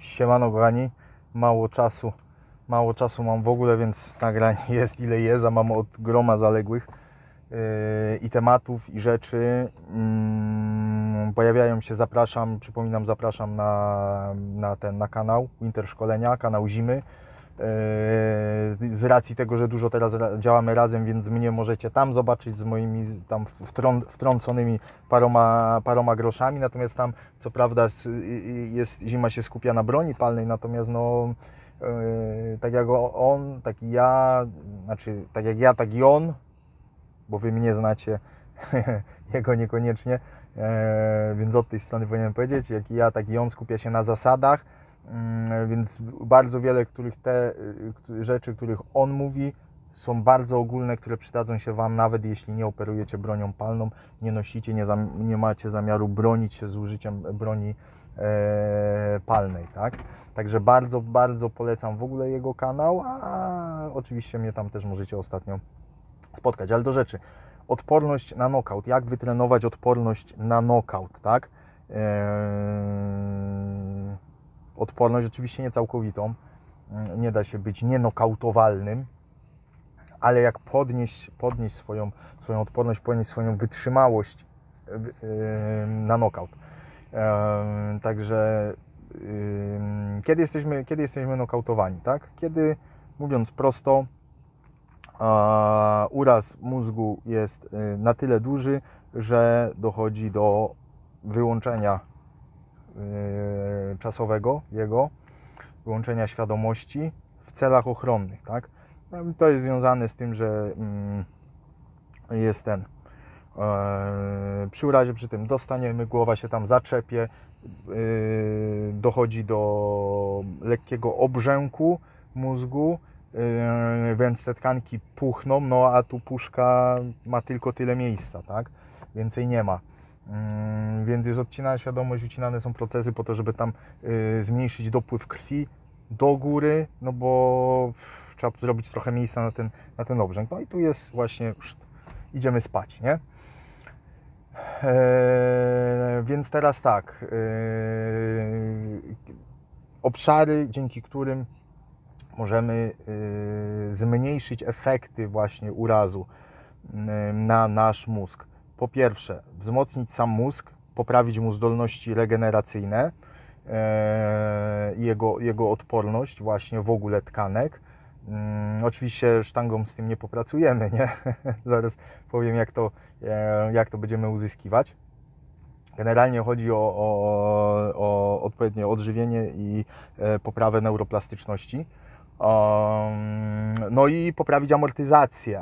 Siemano kochani, mało czasu mam w ogóle, więc nagrań jest ile jest, a mam od groma zaległych i tematów, i rzeczy. Pojawiają się, zapraszam na kanał Winter Szkolenia, kanał Zimy. Z racji tego, że dużo teraz działamy razem, więc mnie możecie tam zobaczyć z moimi tam wtrąconymi paroma groszami, natomiast tam co prawda Zima się skupia na broni palnej, natomiast no tak jak on, tak i ja, znaczy tak jak ja, tak i on, bo wy mnie znacie, jego niekoniecznie, więc od tej strony powinienem powiedzieć, jak i ja, tak i on skupia się na zasadach. Więc bardzo wiele rzeczy, których on mówi, są bardzo ogólne, które przydadzą się Wam, nawet jeśli nie operujecie bronią palną, nie nosicie, nie macie zamiaru bronić się z użyciem broni palnej, tak? Także bardzo, bardzo polecam w ogóle jego kanał, a oczywiście mnie tam też możecie ostatnio spotkać. Ale do rzeczy. Odporność na knockout. Jak wytrenować odporność na knockout, tak? Odporność oczywiście nie całkowitą, nie da się być nienokautowalnym, ale jak podnieść swoją odporność, podnieść swoją wytrzymałość na knockout. Także kiedy jesteśmy nokautowani, tak? Kiedy, mówiąc prosto, uraz mózgu jest na tyle duży, że dochodzi do wyłączenia czasowego wyłączenia świadomości w celach ochronnych, tak? To jest związane z tym, że jest przy urazie, przy tym dostaniemy, głowa się tam zaczepie, dochodzi do lekkiego obrzęku mózgu, więc te tkanki puchną, no a tu puszka ma tylko tyle miejsca, tak? Więcej nie ma. Więc jest odcinana świadomość, ucinane są procesy po to, żeby tam zmniejszyć dopływ krwi do góry, no bo trzeba zrobić trochę miejsca na ten obrzęk. No i tu jest właśnie, idziemy spać, nie? Więc teraz tak, obszary, dzięki którym możemy zmniejszyć efekty właśnie urazu na nasz mózg. Po pierwsze, wzmocnić sam mózg, poprawić mu zdolności regeneracyjne, jego odporność właśnie w ogóle tkanek. Oczywiście sztangą z tym nie popracujemy, nie? Zaraz powiem, jak to będziemy uzyskiwać. Generalnie chodzi o odpowiednie odżywienie i poprawę neuroplastyczności. No i poprawić amortyzację,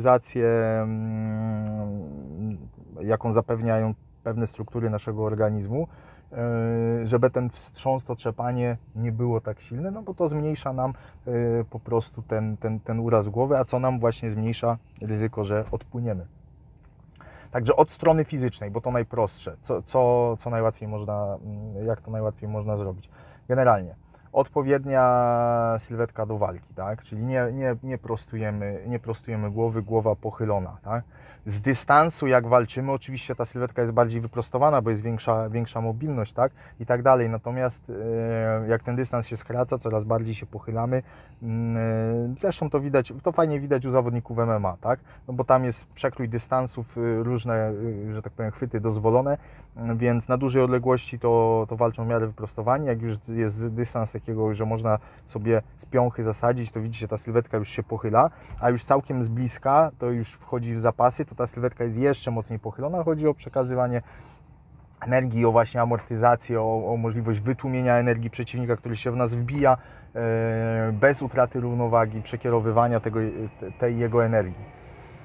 jaką zapewniają pewne struktury naszego organizmu, żeby ten wstrząs, to trzepanie nie było tak silne, no bo to zmniejsza nam po prostu ten uraz głowy, a co nam właśnie zmniejsza ryzyko, że odpłyniemy. Także od strony fizycznej, bo to najprostsze, co najłatwiej można, jak to najłatwiej można zrobić. Generalnie odpowiednia sylwetka do walki, tak? Czyli nie prostujemy głowy, głowa pochylona, tak? Z dystansu jak walczymy, oczywiście ta sylwetka jest bardziej wyprostowana, bo jest większa mobilność, tak? I tak dalej. Natomiast jak ten dystans się skraca, coraz bardziej się pochylamy. Zresztą to widać, to fajnie widać u zawodników MMA, tak? No bo tam jest przekrój dystansów, różne, że tak powiem, chwyty dozwolone, więc na dużej odległości to walczą w miarę wyprostowani. Jak już jest dystans takiego, że można sobie z piąchy zasadzić, to widzicie, ta sylwetka już się pochyla, a już całkiem z bliska to już wchodzi w zapasy, to ta sylwetka jest jeszcze mocniej pochylona. Chodzi o przekazywanie energii, o właśnie amortyzację, o możliwość wytłumienia energii przeciwnika, który się w nas wbija, bez utraty równowagi, przekierowywania tej jego energii.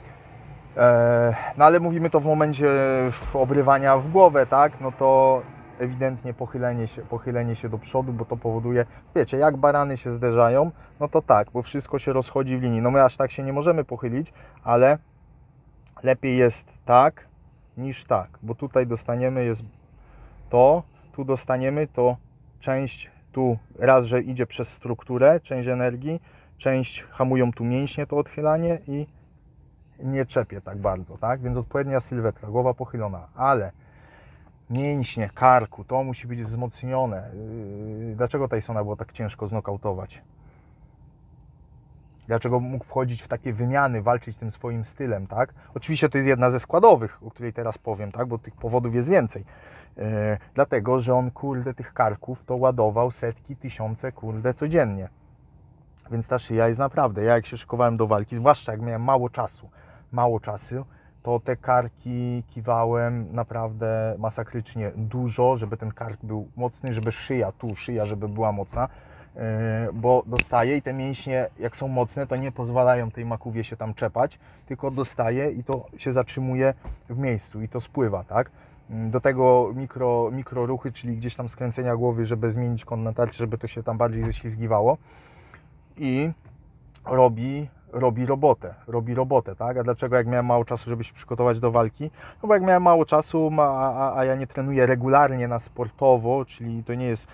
No ale mówimy to w momencie obrywania w głowę, tak? No to ewidentnie pochylenie się do przodu, bo to powoduje, wiecie, jak barany się zderzają, no to tak, bo wszystko się rozchodzi w linii. No my aż tak się nie możemy pochylić, ale lepiej jest tak niż tak, bo tutaj dostaniemy tu dostaniemy to część, tu raz, że idzie przez strukturę, część energii, część hamują tu mięśnie, to odchylanie i nie czepie tak bardzo, tak? Więc odpowiednia sylwetka, głowa pochylona, ale mięśnie karku, to musi być wzmocnione. Dlaczego Tysona było tak ciężko znokautować? Dlaczego mógł wchodzić w takie wymiany, walczyć tym swoim stylem, tak? Oczywiście to jest jedna ze składowych, o której teraz powiem, tak? Bo tych powodów jest więcej. Dlatego, że on, kurde, tych karków to ładował setki, tysiące, kurde, codziennie. Więc ta szyja jest naprawdę, ja jak się szykowałem do walki, zwłaszcza jak miałem mało czasu, to te karki kiwałem naprawdę masakrycznie dużo, żeby ten kark był mocny, żeby szyja, żeby była mocna, bo dostaje i te mięśnie, jak są mocne, to nie pozwalają tej makówie się tam czepać, tylko dostaje i to się zatrzymuje w miejscu i to spływa, tak? Do tego mikro ruchy, czyli gdzieś tam skręcenia głowy, żeby zmienić kąt natarcia, żeby to się tam bardziej ześlizgiwało i robi robotę, tak? A dlaczego jak miałem mało czasu, żeby się przygotować do walki? No bo jak miałem mało czasu, a ja nie trenuję regularnie na sportowo, czyli to nie jest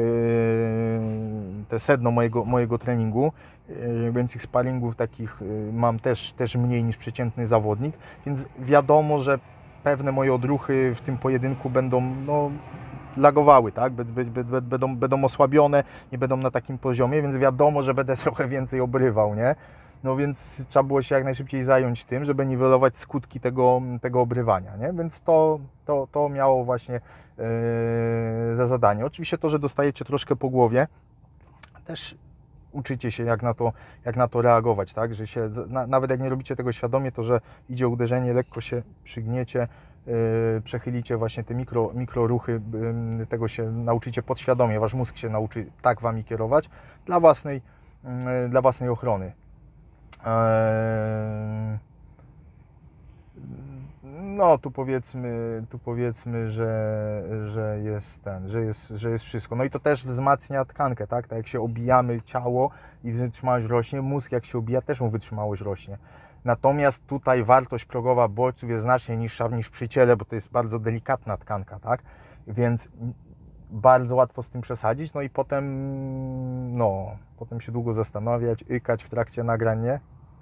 te sedno mojego treningu, więc ich sparingów takich mam też mniej niż przeciętny zawodnik, więc wiadomo, że pewne moje odruchy w tym pojedynku będą lagowały, tak? Będą osłabione, nie będą na takim poziomie, więc wiadomo, że będę trochę więcej obrywał, nie? No więc trzeba było się jak najszybciej zająć tym, żeby niwelować skutki tego obrywania, nie? Więc to miało właśnie za zadanie. Oczywiście to, że dostajecie troszkę po głowie, też uczycie się jak na to reagować, tak? Że się, nawet jak nie robicie tego świadomie, to że idzie uderzenie, lekko się przygniecie, przechylicie właśnie te mikro ruchy, tego się nauczycie podświadomie, wasz mózg się nauczy tak wami kierować dla własnej ochrony. No tu powiedzmy, że jest wszystko. No i to też wzmacnia tkankę, tak? Tak jak się obijamy ciało i wytrzymałość rośnie, mózg jak się obija, też mu wytrzymałość rośnie. Natomiast tutaj wartość progowa bodźców jest znacznie niższa niż przy ciele, bo to jest bardzo delikatna tkanka, tak? Więc bardzo łatwo z tym przesadzić, no i potem się długo zastanawiać, ykać w trakcie nagrań, nie?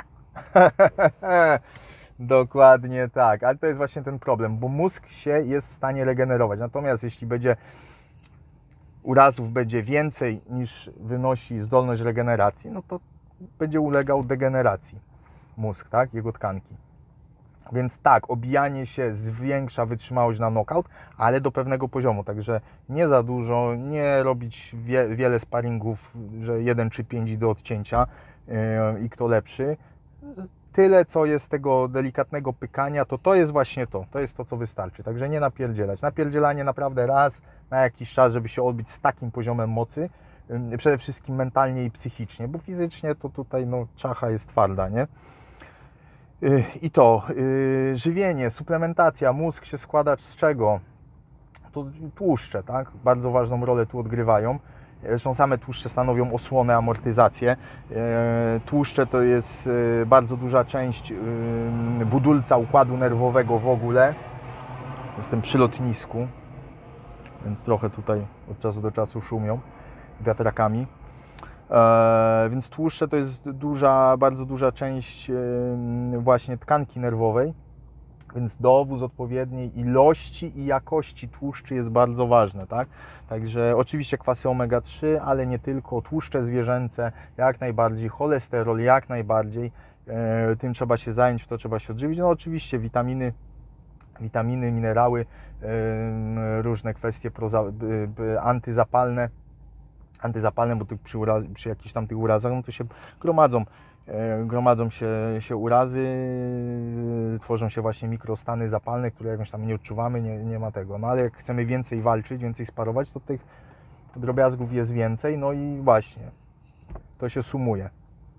Dokładnie tak, ale to jest właśnie ten problem, bo mózg się jest w stanie regenerować, natomiast jeśli urazów będzie więcej niż wynosi zdolność regeneracji, no to będzie ulegał degeneracji mózg, tak, jego tkanki. Więc tak, obijanie się zwiększa wytrzymałość na knockout, ale do pewnego poziomu, także nie za dużo, nie robić wiele sparingów, że 1 czy 5 do odcięcia i kto lepszy. Tyle, co jest tego delikatnego pykania, to jest właśnie to jest to, co wystarczy. Także nie napierdzielać. Napierdzielanie naprawdę raz na jakiś czas, żeby się odbić z takim poziomem mocy, przede wszystkim mentalnie i psychicznie, bo fizycznie to tutaj czacha jest twarda, nie? I żywienie, suplementacja, mózg się składa z czego? To tłuszcze, tak? Bardzo ważną rolę tu odgrywają. Zresztą same tłuszcze stanowią osłonę, amortyzację. Tłuszcze to jest bardzo duża część budulca układu nerwowego w ogóle. Jestem przy lotnisku, więc trochę tutaj od czasu do czasu szumią wiatrakami. Więc tłuszcze to jest bardzo duża część właśnie tkanki nerwowej, więc dowóz odpowiedniej ilości i jakości tłuszczy jest bardzo ważny, tak? Także oczywiście kwasy omega-3, ale nie tylko, tłuszcze zwierzęce jak najbardziej, cholesterol jak najbardziej, tym trzeba się zająć, w to trzeba się odżywić. No oczywiście witaminy, minerały, różne kwestie antyzapalne, bo tu przy jakichś tam tych urazach, no to się gromadzą się urazy, tworzą się właśnie mikrostany zapalne, które jakąś tam nie odczuwamy, nie ma tego. No ale jak chcemy więcej walczyć, więcej sparować, to tych drobiazgów jest więcej, no i właśnie to się sumuje.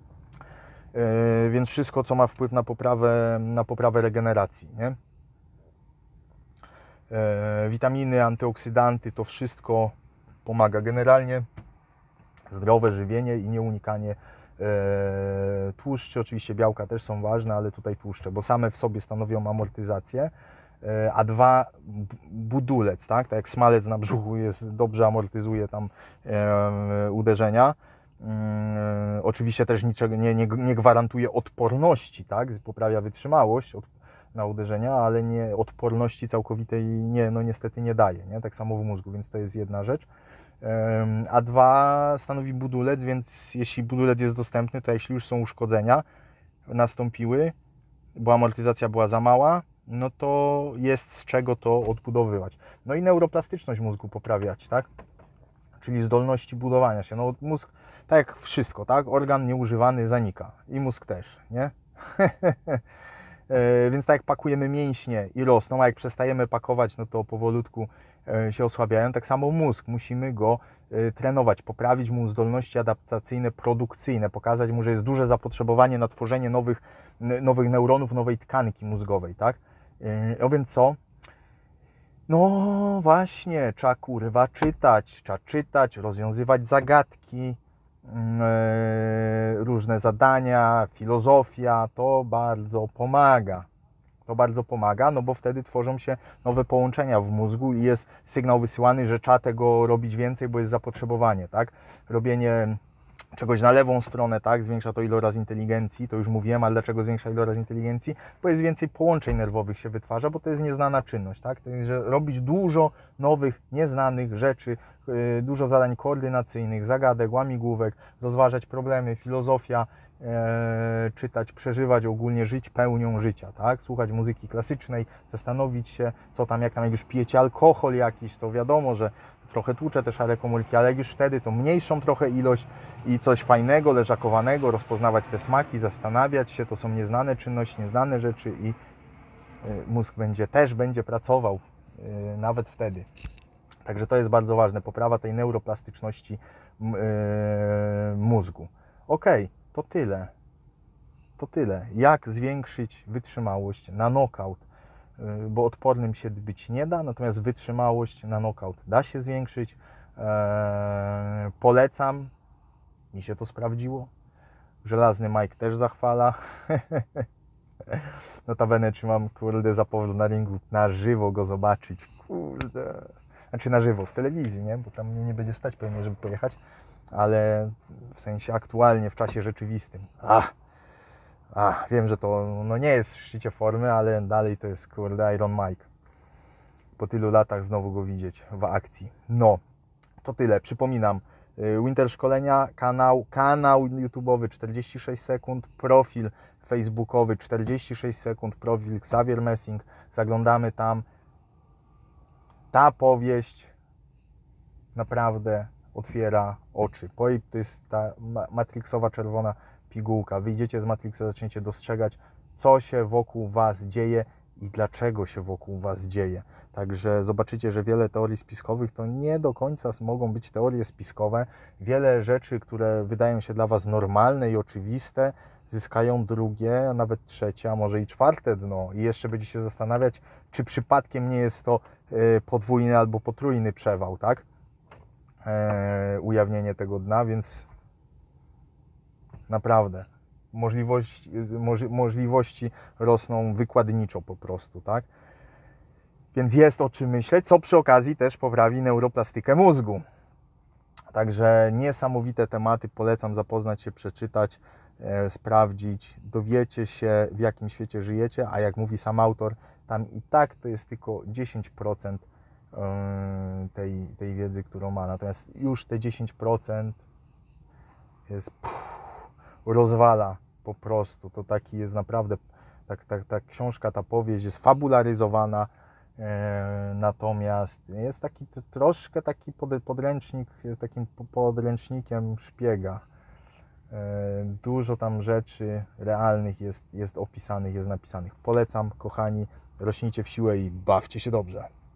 Więc wszystko, co ma wpływ na poprawę regeneracji, nie? Witaminy, antyoksydanty, to wszystko pomaga. Generalnie zdrowe żywienie i nieunikanie tłuszczy, oczywiście białka też są ważne, ale tutaj tłuszcze, bo same w sobie stanowią amortyzację, a dwa, budulec, tak jak smalec na brzuchu dobrze amortyzuje tam uderzenia. Oczywiście też niczego nie gwarantuje odporności, tak? Poprawia wytrzymałość, na uderzenia, ale nie odporności całkowitej no niestety nie daje, nie? Tak samo w mózgu, więc to jest jedna rzecz. A dwa stanowi budulec, więc jeśli budulec jest dostępny, to jeśli już są uszkodzenia nastąpiły, bo amortyzacja była za mała, no to jest z czego to odbudowywać. No i neuroplastyczność mózgu poprawiać, tak? Czyli zdolności budowania się. No mózg, tak jak wszystko, tak? Organ nieużywany zanika i mózg też, nie? Więc tak jak pakujemy mięśnie i rosną, a jak przestajemy pakować, no to powolutku się osłabiają. Tak samo mózg, musimy go trenować, poprawić mu zdolności adaptacyjne, produkcyjne, pokazać mu, że jest duże zapotrzebowanie na tworzenie nowych neuronów, nowej tkanki mózgowej, tak? No więc co? No właśnie, trzeba kurwa czytać, rozwiązywać zagadki, różne zadania, filozofia, to bardzo pomaga. To bardzo pomaga, no bo wtedy tworzą się nowe połączenia w mózgu i jest sygnał wysyłany, że trzeba tego robić więcej, bo jest zapotrzebowanie, tak? Robienie czegoś na lewą stronę, tak? Zwiększa to iloraz inteligencji, to już mówiłem, ale dlaczego zwiększa iloraz inteligencji? Bo jest więcej połączeń nerwowych się wytwarza, bo to jest nieznana czynność, tak? To jest, że robić dużo nowych, nieznanych rzeczy, dużo zadań koordynacyjnych, zagadek, łamigłówek, rozważać problemy, filozofia, czytać, przeżywać ogólnie, żyć pełnią życia, tak? Słuchać muzyki klasycznej, zastanowić się, co tam, jak już pijecie alkohol jakiś, to wiadomo, że trochę tłucze te szare komórki, ale jak już wtedy, to mniejszą trochę ilość i coś fajnego, leżakowanego, rozpoznawać te smaki, zastanawiać się, to są nieznane czynności, nieznane rzeczy i mózg też będzie pracował nawet wtedy. Także to jest bardzo ważne, poprawa tej neuroplastyczności mózgu. Okej, to tyle. To tyle. Jak zwiększyć wytrzymałość na knockout? Bo odpornym się być nie da, natomiast wytrzymałość na knockout da się zwiększyć. Polecam. Mi się to sprawdziło. Żelazny Mike też zachwala. Notabene trzymam, kurde, za powód na ringu na żywo go zobaczyć. Kurde. Znaczy na żywo, w telewizji, nie? Bo tam mnie nie będzie stać pewnie, żeby pojechać. Ale w sensie aktualnie, w czasie rzeczywistym. Wiem, że to no nie jest w szczycie formy, ale dalej to jest, kurde, Iron Mike. Po tylu latach znowu go widzieć w akcji. No, to tyle. Przypominam, Winter Szkolenia, kanał YouTube'owy 46 sekund, profil facebookowy 46 sekund, profil Xavier Messing. Zaglądamy tam. Ta powieść naprawdę otwiera oczy. To jest ta matrixowa czerwona pigułka. Wyjdziecie z Matrixa, zaczniecie dostrzegać, co się wokół Was dzieje i dlaczego się wokół Was dzieje. Także zobaczycie, że wiele teorii spiskowych to nie do końca mogą być teorie spiskowe. Wiele rzeczy, które wydają się dla Was normalne i oczywiste, zyskają drugie, a nawet trzecie, a może i czwarte dno. I jeszcze będziecie się zastanawiać, czy przypadkiem nie jest to podwójny albo potrójny przewał, tak? Ujawnienie tego dna, więc naprawdę możliwości rosną wykładniczo po prostu, tak? Więc jest o czym myśleć, co przy okazji też poprawi neuroplastykę mózgu. Także niesamowite tematy, polecam zapoznać się, przeczytać, sprawdzić, dowiecie się, w jakim świecie żyjecie, a jak mówi sam autor, tam i tak to jest tylko 10% tej wiedzy, którą ma. Natomiast już te 10% jest rozwala po prostu. To taki jest naprawdę, ta książka, ta powieść jest fabularyzowana, natomiast jest taki troszkę taki podręcznik, jest takim podręcznikiem szpiega. Dużo tam rzeczy realnych jest opisanych, jest napisanych. Polecam, kochani, rośnijcie w siłę i bawcie się dobrze.